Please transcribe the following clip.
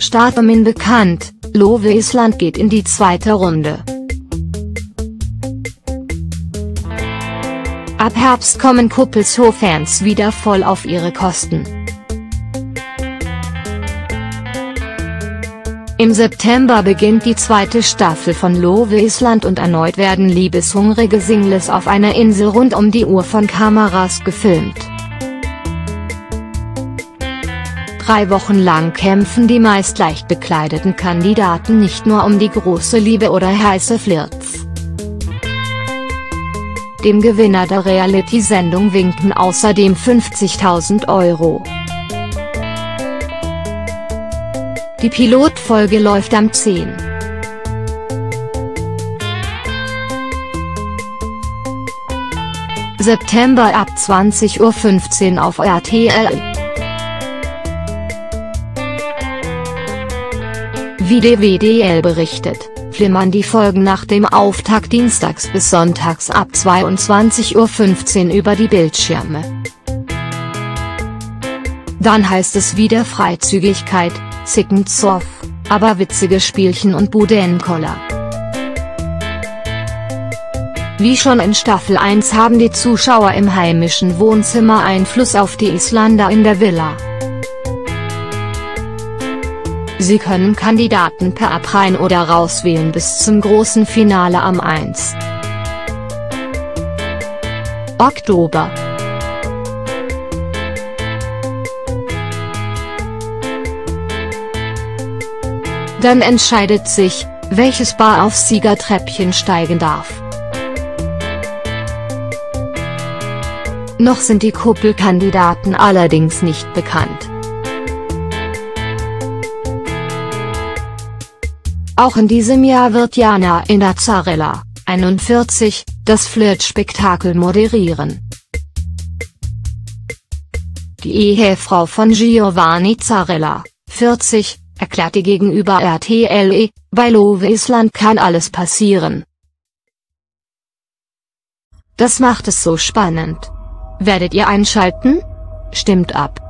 Starttermin bekannt, Love Island geht in die zweite Runde. Ab Herbst kommen Kuppelshow-Fans wieder voll auf ihre Kosten. Im September beginnt die zweite Staffel von Love Island und erneut werden liebeshungrige Singles auf einer Insel rund um die Uhr von Kameras gefilmt. 3 Wochen lang kämpfen die meist leicht bekleideten Kandidaten nicht nur um die große Liebe oder heiße Flirts. Dem Gewinner der Reality-Sendung winken außerdem 50.000 €. Die Pilotfolge läuft am 10. September ab 20:15 Uhr auf RTL. Wie DWDL berichtet, flimmern die Folgen nach dem Auftakt dienstags bis sonntags ab 22:15 Uhr über die Bildschirme. Dann heißt es wieder Freizügigkeit, Zickenzoff, aber witzige Spielchen und Budenkoller. Wie schon in Staffel 1 haben die Zuschauer im heimischen Wohnzimmer Einfluss auf die Isländer in der Villa. Sie können Kandidaten per App rein oder rauswählen bis zum großen Finale am 1. Oktober. Dann entscheidet sich, welches Paar aufs Siegertreppchen steigen darf. Noch sind die Kuppelkandidaten allerdings nicht bekannt. Auch in diesem Jahr wird Jana Zarella, 41, das Flirtspektakel moderieren. Die Ehefrau von Giovanni Zarella, 40, erklärte gegenüber RTL: Bei Love Island kann alles passieren. Das macht es so spannend. Werdet ihr einschalten? Stimmt ab.